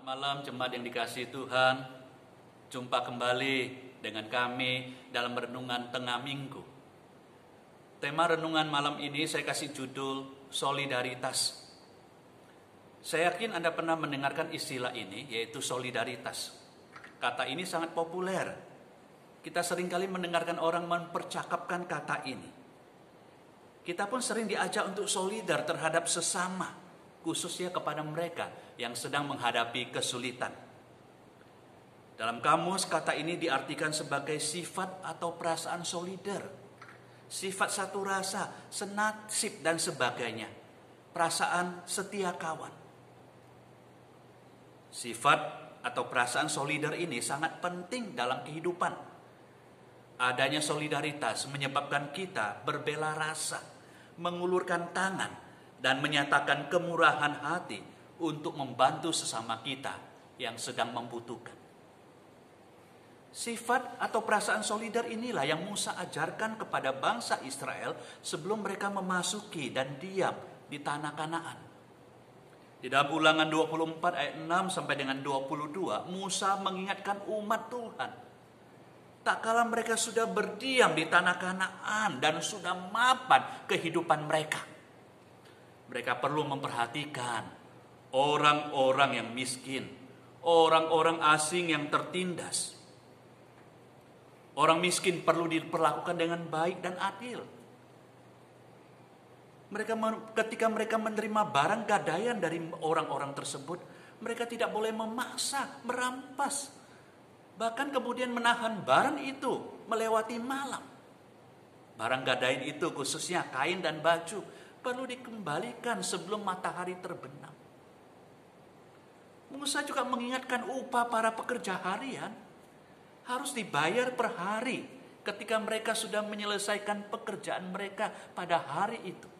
Malam jemaat yang dikasihi Tuhan, jumpa kembali dengan kami dalam renungan tengah minggu. Tema renungan malam ini saya kasih judul solidaritas. Saya yakin Anda pernah mendengarkan istilah ini, yaitu solidaritas. Kata ini sangat populer. Kita seringkali mendengarkan orang mempercakapkan kata ini. Kita pun sering diajak untuk solidar terhadap sesama, khususnya kepada mereka yang sedang menghadapi kesulitan. Dalam kamus, kata ini diartikan sebagai sifat atau perasaan solidar, sifat satu rasa, senasib dan sebagainya, perasaan setia kawan. Sifat atau perasaan solidar ini sangat penting dalam kehidupan. Adanya solidaritas menyebabkan kita berbela rasa, mengulurkan tangan, dan menyatakan kemurahan hati untuk membantu sesama kita yang sedang membutuhkan. Sifat atau perasaan solidar inilah yang Musa ajarkan kepada bangsa Israel sebelum mereka memasuki dan diam di tanah Kanaan. Di dalam Ulangan 24 ayat 6 sampai dengan 22, Musa mengingatkan umat Tuhan. Tak kala mereka sudah berdiam di tanah Kanaan dan sudah mapan kehidupan mereka, mereka perlu memperhatikan orang-orang yang miskin, orang-orang asing yang tertindas. Orang miskin perlu diperlakukan dengan baik dan adil. Ketika mereka menerima barang gadaian dari orang-orang tersebut, mereka tidak boleh memaksa, merampas, bahkan kemudian menahan barang itu melewati malam. Barang gadaian itu, khususnya kain dan baju, perlu dikembalikan sebelum matahari terbenam. Musa juga mengingatkan upah para pekerja harian harus dibayar per hari ketika mereka sudah menyelesaikan pekerjaan mereka pada hari itu.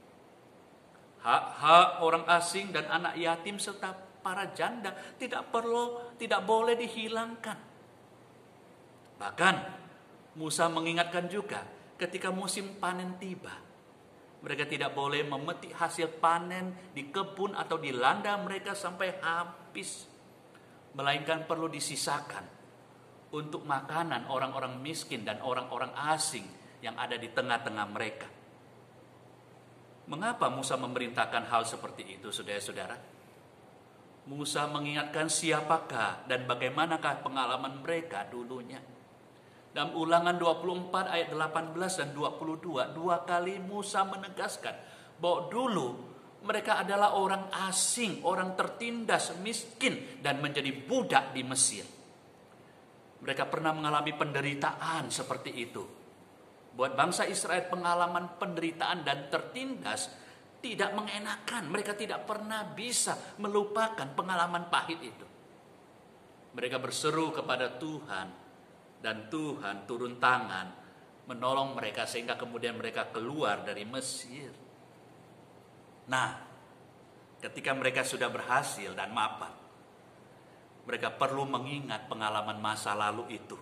Hak-hak orang asing dan anak yatim serta para janda tidak boleh dihilangkan. Bahkan Musa mengingatkan juga ketika musim panen tiba, mereka tidak boleh memetik hasil panen di kebun atau di ladang mereka sampai habis, melainkan perlu disisakan untuk makanan orang-orang miskin dan orang-orang asing yang ada di tengah-tengah mereka. Mengapa Musa memerintahkan hal seperti itu, saudara-saudara? Musa mengingatkan siapakah dan bagaimanakah pengalaman mereka dulunya. Dalam Ulangan 24 ayat 18 dan 22, dua kali Musa menegaskan bahwa dulu mereka adalah orang asing, orang tertindas, miskin, dan menjadi budak di Mesir. Mereka pernah mengalami penderitaan seperti itu. Buat bangsa Israel, pengalaman penderitaan dan tertindas tidak mengenakan. Mereka tidak pernah bisa melupakan pengalaman pahit itu. Mereka berseru kepada Tuhan, dan Tuhan turun tangan menolong mereka sehingga kemudian mereka keluar dari Mesir. Nah, ketika mereka sudah berhasil dan mapan, mereka perlu mengingat pengalaman masa lalu itu.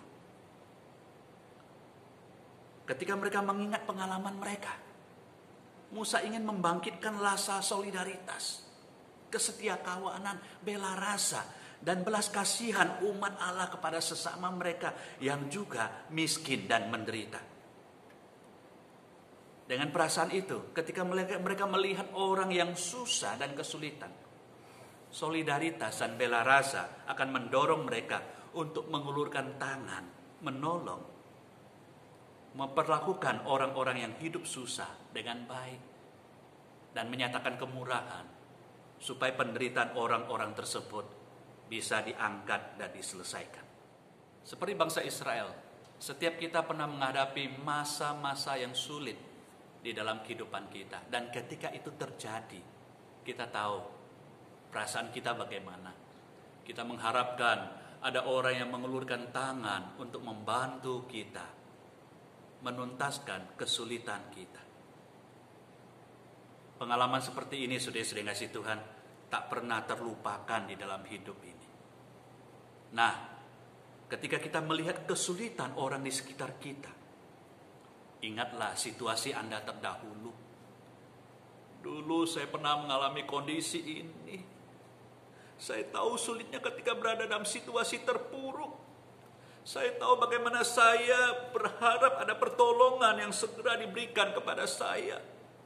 Ketika mereka mengingat pengalaman mereka, Musa ingin membangkitkan rasa solidaritas, kesetiakawanan, bela rasa, dan belas kasihan umat Allah kepada sesama mereka yang juga miskin dan menderita. Dengan perasaan itu, ketika mereka melihat orang yang susah dan kesulitan, solidaritas dan bela rasa akan mendorong mereka untuk mengulurkan tangan, menolong, memperlakukan orang-orang yang hidup susah dengan baik, dan menyatakan kemurahan supaya penderitaan orang-orang tersebut bisa diangkat dan diselesaikan. Seperti bangsa Israel, setiap kita pernah menghadapi masa-masa yang sulit di dalam kehidupan kita. Dan ketika itu terjadi, kita tahu perasaan kita bagaimana. Kita mengharapkan ada orang yang mengulurkan tangan untuk membantu kita menuntaskan kesulitan kita. Pengalaman seperti ini, saudara-saudara kasih Tuhan, tak pernah terlupakan di dalam hidup ini. Nah, ketika kita melihat kesulitan orang di sekitar kita, ingatlah situasi Anda terdahulu. Dulu saya pernah mengalami kondisi ini. Saya tahu sulitnya ketika berada dalam situasi terpuruk. Saya tahu bagaimana saya berharap ada pertolongan yang segera diberikan kepada saya.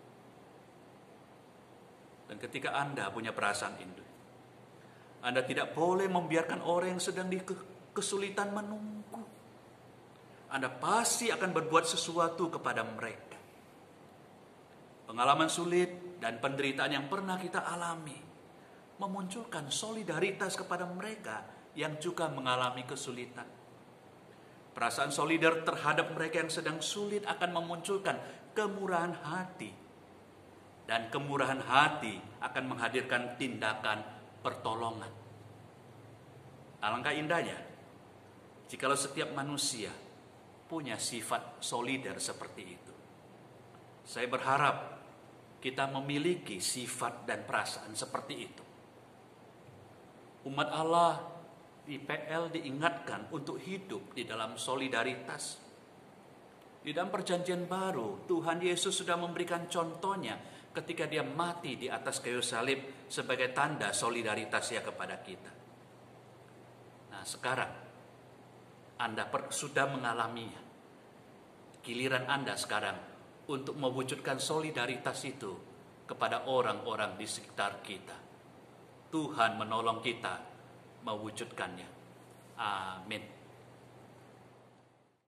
Dan ketika Anda punya perasaan itu, Anda tidak boleh membiarkan orang yang sedang di kesulitan menunggu. Anda pasti akan berbuat sesuatu kepada mereka. Pengalaman sulit dan penderitaan yang pernah kita alami memunculkan solidaritas kepada mereka yang juga mengalami kesulitan. Perasaan solidar terhadap mereka yang sedang sulit akan memunculkan kemurahan hati. Dan kemurahan hati akan menghadirkan tindakan pertolongan. Alangkah indahnya jikalau setiap manusia punya sifat solidar seperti itu. Saya berharap kita memiliki sifat dan perasaan seperti itu. Umat Allah di PL diingatkan untuk hidup di dalam solidaritas. Di dalam perjanjian baru, Tuhan Yesus sudah memberikan contohnya ketika dia mati di atas kayu salib sebagai tanda solidaritasnya kepada kita. Nah, sekarang Anda sudah mengalaminya. Giliran Anda sekarang untuk mewujudkan solidaritas itu kepada orang-orang di sekitar kita. Tuhan menolong kita mewujudkannya. Amin.